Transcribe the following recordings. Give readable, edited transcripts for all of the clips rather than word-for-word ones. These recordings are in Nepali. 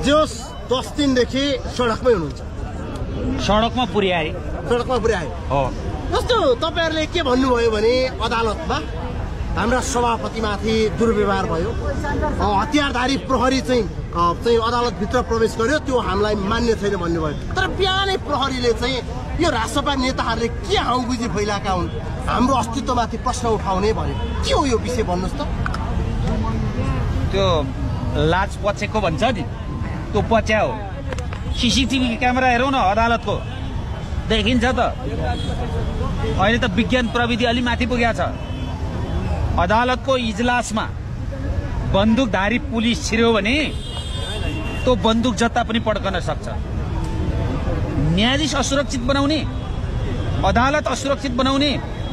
जोस 10 दिनदेखि सडकमै हुनुहुन्छ। सडकमा पुर्याए हो। जस्तो तपाईहरुले के भन्नुभयो भने अदालतमा हाम्रा सभापतिमाथि दुर्व्यवहार भयो, हतियारधारी प्रहरी चाहिँ अदालतभित्र प्रवेश गर्यो, त्यो हामीलाई मान्य छैन भन्नुभयो। तर बिहानै प्रहरीले चाहिँ यो राष्ट्रपा नेताहरूले के हाउगुजी फैलाएका हुन्, हाम्रो अस्तित्वमाथि प्रश्न उठाउने भन्यो। के हो यो विषय भन्नुहोस् त? त्यो लाज पछेको भन्छ नि, त्यो पच्याउ। सीसीटीभी क्यामेरा हेरौँ न अदालतको, देखिन्छ त। अहिले त विज्ञान प्रविधि अलि माथि पुगेको छ। अदालतको इजलासमा बन्दुकधारी पुलिस छिर्यो भने त्यो बन्दुक जता पनि पड्कन सक्छ। न्यायाधीश असुरक्षित बनाउने, अदालत असुरक्षित बनाउने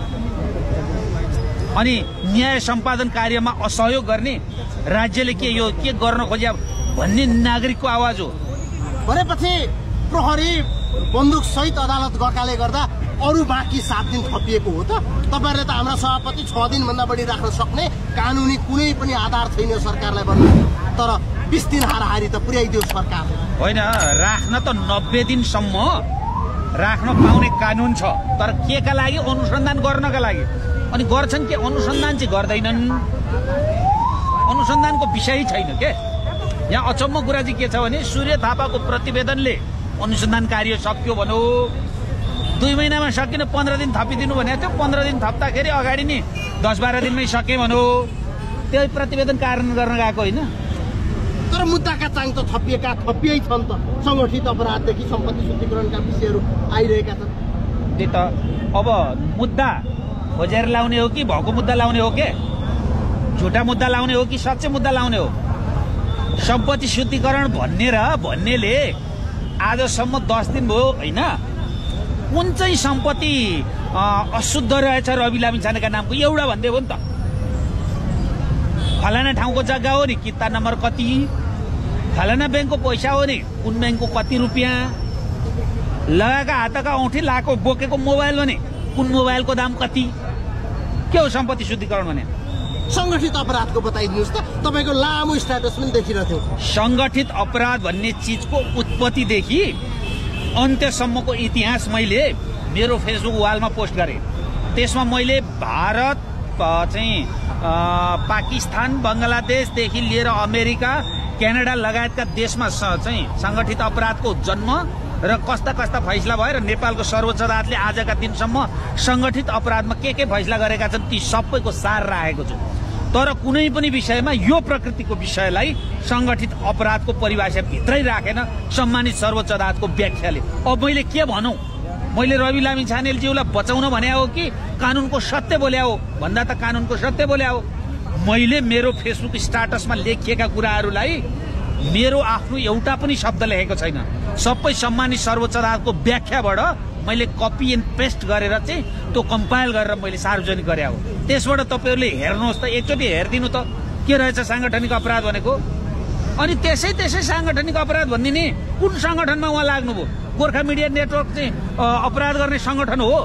अनि न्याय सम्पादन कार्यमा असहयोग गर्ने राज्यले के गर्न खोज्या भन्ने नागरिकको आवाज हो भनेपछि प्रहरी बन्दुक सहित अदालत गएकाले गर्दा अरु बाँकी 7 दिन थपिएको हो त। तपाईहरुले त हाम्रा सभापति 6 दिन भन्दा बढी राख्न सक्ने कानुनी कुनै पनि आधार छैन सरकारलाई भन्नु। तर 20 दिन हाराहारी त पुर्याइदियो सरकार। होइन, राख्न त 90 दिनसम्म राख्न पाउने कानुन छ, तर केका लागि? अनुसन्धान गर्नका लागि। अनि गर्छन् के? अनुसन्धान चाहिँ गर्दैनन्। अनुसन्धानको विषय छैन के। यहाँ अचम्म कुरा चाहिँ के छ भने सूर्य थापाको प्रतिवेदनले अनुसन्धान कार्य सक्यो भनौ, 2 महिनामा सकिन 15 दिन थपिदिनु भने त्यो 15 दिन थप्दाखेरि अगाडि नि 10-12 दिनमै सके भनौ, त्यही प्रतिवेदन कारण गर्न गएको होइन। तर मुद्दाका चाङ त थपियै छन् त। संगठित अपराधदेखि सम्पत्ति शुद्धिकरणका विषयहरू आइरहेका छन्। त्यही त। अब मुद्दा खोजेर लाउने हो कि भएको मुद्दा लाउने हो के? झुटा मुद्दा लाउने हो कि सच्चै मुद्दा लाउने हो? सम्पत्ति शुद्धिकरण भन्नेले आजसम्म 10 दिन भयो होइन, कुन चाहिँ सम्पत्ति अशुद्ध रहेछ रवि लामिछानेका नामको एउटा भन्दै हो नि त। फलाना ठाउँको जग्गा हो नि, किता नम्बर कति, फलाना ब्याङ्कको पैसा हो नि, कुन ब्याङ्कको कति रुपियाँ, लगाएका हातका औँठी लाएको बोकेको मोबाइल हो नि, कुन मोबाइलको दाम कति। के हो सम्पत्ति शुद्धिकरण भने? संगठित अपराधको बताइदिनुहोस् त। तपाईको लामो स्ट्याटस पनि देखिरहेको थियो। संगठित अपराध भन्ने चिजको उत्पत्तिदेखि अन्त्यसम्मको इतिहास मैले मेरो फेसबुक वालमा पोस्ट गरेँ। त्यसमा मैले भारत चाहिँ पाकिस्तान, बङ्गलादेशदेखि लिएर अमेरिका, क्यानाडा लगायतका देशमा चाहिँ संगठित अपराधको जन्म र कस्ता फैसला भयो र नेपालको सर्वोच्च अदालतले आजका दिनसम्म संगठित अपराधमा के फैसला गरेका छन् ती सबैको सार राखेको छु। तर कुनै पनि विषयमा यो प्रकृतिको विषयलाई संगठित अपराधको परिभाषा भित्रै राखेन सम्मानित सर्वोच्च अदालतको व्याख्याले। अब मैले के भनौँ? मैले रवि लामिछानेज्यूलाई बचाउन भने हो कि कानुनको सत्य बोले हो? भन्दा त कानुनको सत्य बोले हो। मैले मेरो फेसबुक स्ट्याटसमा लेखिएका कुराहरूलाई मेरो आफ्नो एउटा पनि शब्द लेखेको छैन। सबै सम्मानित सर्वोच्च अदालतको व्याख्याबाट मैले कपी एन्ड पेस्ट गरेर चाहिँ त्यो कम्पाइल गरेर मैले सार्वजनिक गरे हो। त्यसबाट तपाईहरुले हेर्नुहोस् त, एकचोटि हेरिदिनु त के रहेछ सांगठनिक अपराध भनेको। अनि त्यसै सांगठनिक अपराध भन्ने नि कुन संगठनमा उहाँ लाग्नुभयो? गोर्खा मिडिया नेटवर्क चाहिँ अपराध गर्ने संगठन हो?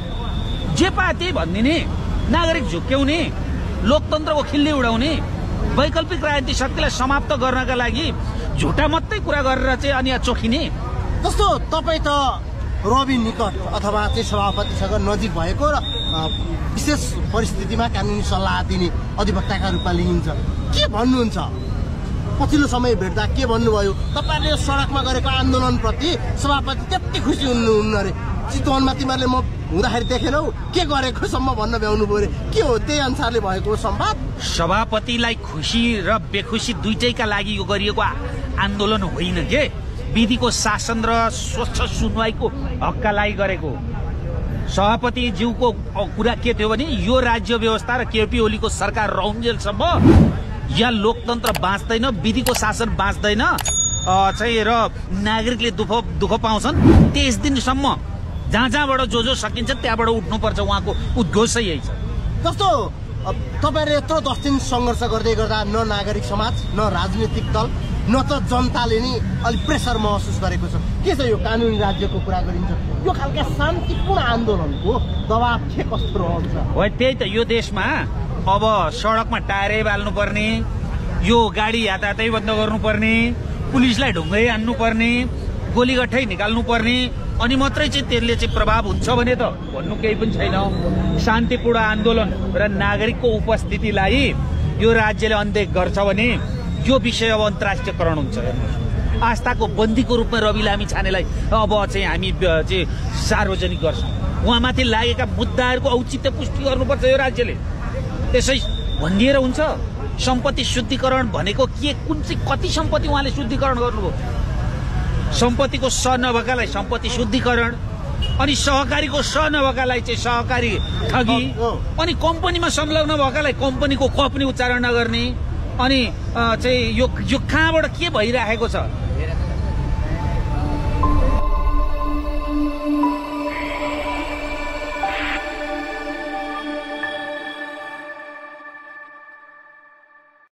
जे पाए भन्ने नि, नागरिक झुक्क्याउने, लोकतन्त्रको खिल्ली उडाउने, वैकल्पिक राजनीतिक शक्तिलाई समाप्त गर्नका लागि झुटा मात्रै कुरा गरेर चाहिँ अनि चोखिने। जस्तो तपाईँ त रवि निकट अथवा चाहिँ सभापतिसँग नजिक भएको र विशेष परिस्थितिमा कानुनी सल्लाह दिने अधिवक्ताका रूपमा लिइन्छ। के भन्नुहुन्छ? पछिल्लो समय भेट्दा के भन्नुभयो? तपाईँले सडकमा गरेको आन्दोलनप्रति सभापति त्यति खुसी हुनुहुन्न अरे। चितवनमा तिमीहरूले म हुँदाखेरि देखेनौ, के गरेको सम्म भन्न भ्याउनु पऱ्यो। के हो त्यही अनुसारले भएको संवाद? सभापतिलाई खुसी र बेखुसी दुईटैका लागि यो गरिएको आन्दोलन होइन के, विधिको शासन र स्वच्छ सुनवाईको हकका लागि गरेको। सभापतिज्यूको कुरा के थियो भने यो राज्य व्यवस्था र केपी ओलीको सरकार रहउन्जेलसम्म या लोकतन्त्र बाँच्दैन, विधिको शासन बाँच्दैन चाहिँ र नागरिकले दुःख पाउँछन्। 23 दिनसम्म जहाँबाट जो सकिन्छ त्यहाँबाट उठ्नुपर्छ। उहाँको उद्घोषै यही छ। जस्तो तपाईहरुले यत्रो 10 दिन सङ्घर्ष गर्दै गर्दा न नागरिक समाज, न राजनीतिक दल, न त जनताले नि अलि प्रेसर महसुस गरेको छ। के छ यो कानुनी राज्यको कुरा गरिन्छ, यो खालका शान्तिपूर्ण आन्दोलनको दबाब के कस्तो रहन्छ? हो त्यही त, यो देशमा अब सडकमा टायरै बाल्नुपर्ने, यो गाडी यातायातै बन्द गर्नुपर्ने, पुलिसलाई ढुङ्गै हान्नुपर्ने, गोलीगट्टै निकाल्नुपर्ने, अनि मात्रै चाहिँ त्यसले चाहिँ प्रभाव हुन्छ भने त भन्नु केही पनि छैन। शान्तिपूर्ण आन्दोलन र नागरिकको उपस्थितिलाई यो राज्यले अनदेखि गर्छ भने यो विषय अब अन्तर्राष्ट्रियकरण हुन्छ। हेर्नुहोस्, आस्थाको बन्दीको रूपमा रवि लामिछानेलाई अब चाहिँ हामी चाहिँ सार्वजनिक गर्छौँ। उहाँमाथि लागेका मुद्दाहरूको औचित्य पुष्टि गर्नुपर्छ यो राज्यले। त्यसै भनिदिएर हुन्छ? सम्पत्ति शुद्धिकरण भनेको के, कुन चाहिँ कति सम्पत्ति उहाँले शुद्धिकरण गर्नुभयो? सम्पत्तिको स नभएकालाई सम्पत्ति शुद्धिकरण, अनि सहकारीको स नभएकालाई चाहिँ सहकारी ठगी, अनि कम्पनीमा संलग्न भएकालाई कम्पनीको क पनि उच्चारण नगर्ने, अनि चाहिँ यो कहाँबाट के भइराखेको छ?